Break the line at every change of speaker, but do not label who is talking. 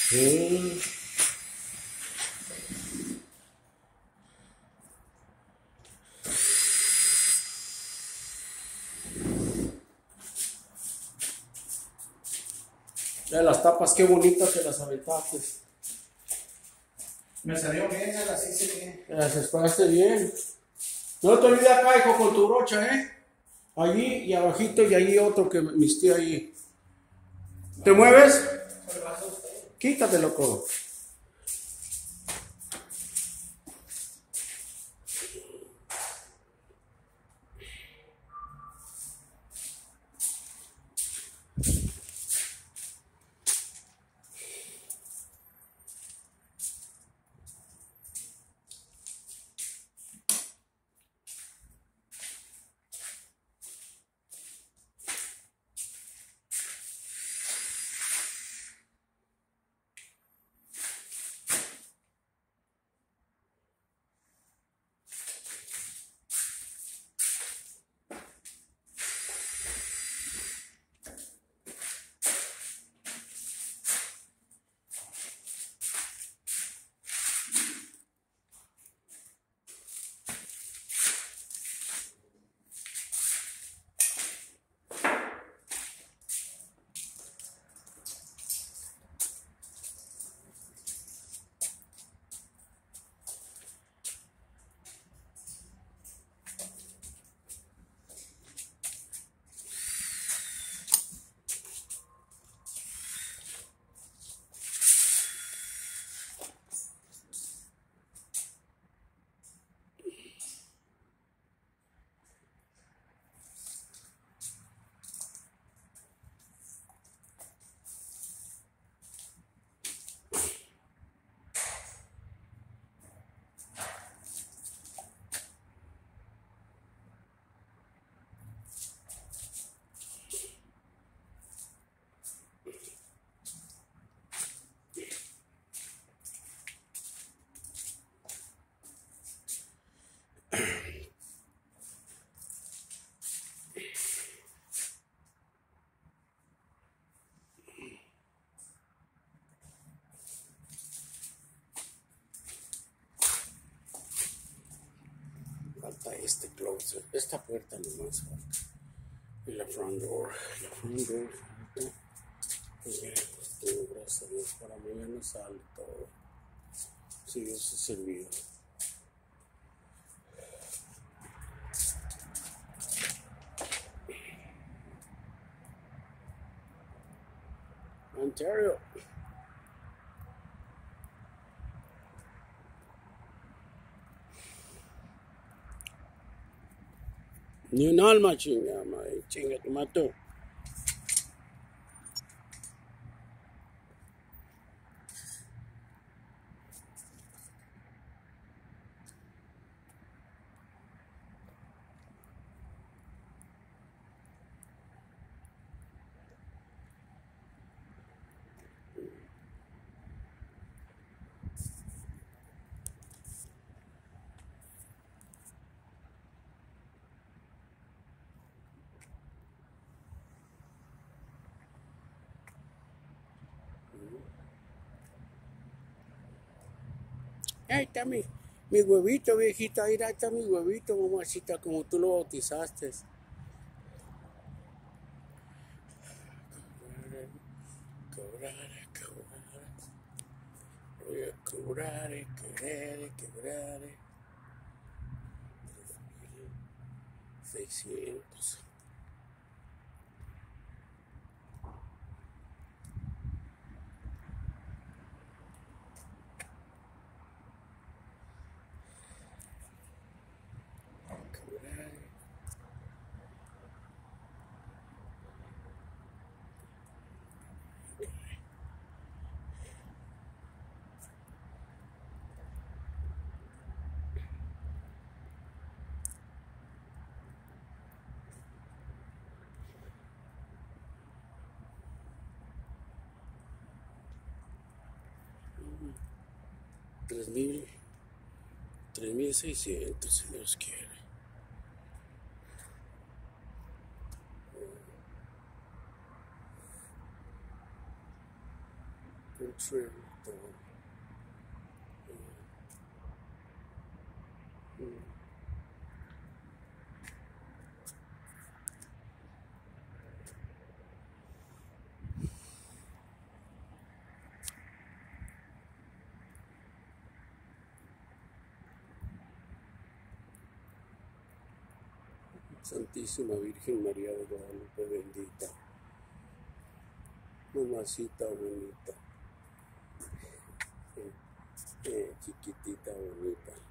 Sí. Ya las tapas, qué bonitas que las aventaste.
Me salió bien, ya las hice bien.
Las esperaste bien. No te olvides acá, hijo, con tu brocha, ¿eh? Allí y abajito y allí otro que me misté ahí. ¿Te mueves? Quítate, loco. Falta este closet, esta puerta nomás falta. Y la front door. La front door falta. Y ya, pues, gracias a Dios, para mañana sale todo. Si Dios es servido. Ontario. Ni un alma, chinga, madre. Chinga, te mató. Ahí está mi huevito, viejita. Ahí está mi huevito, mamacita, como tú lo bautizaste. Cobrare, cobrare. Voy a cobrare, querer, quebrare. 600. Cobrare. Tres mil 3600, si Dios quiere. entre todo. Santísima Virgen María de Guadalupe, bendita, mamacita bonita, chiquitita bonita.